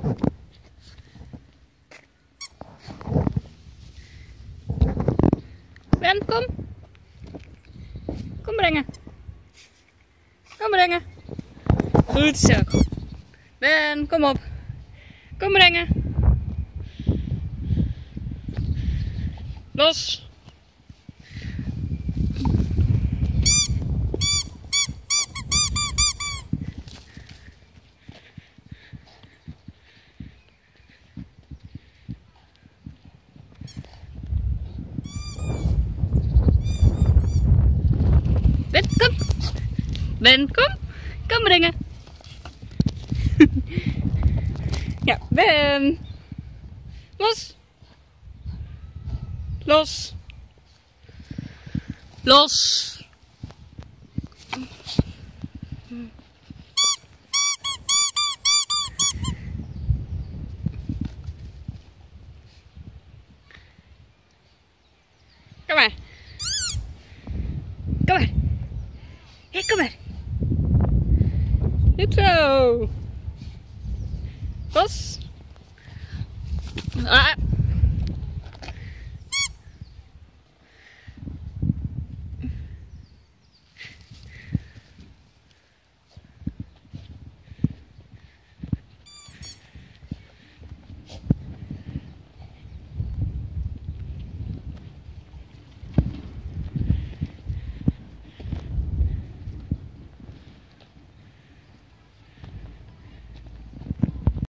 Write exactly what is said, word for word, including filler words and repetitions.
Ben, kom. Kom brengen. Kom brengen. Goed zo. Ben, kom op. Kom brengen. Los. Ben, kom. Ben, kom. Kom brengen. Ja, Ben. Los. Los. Los. Kom maar. Kom maar. Hé, kom maar. Goed zo. Los. Ah.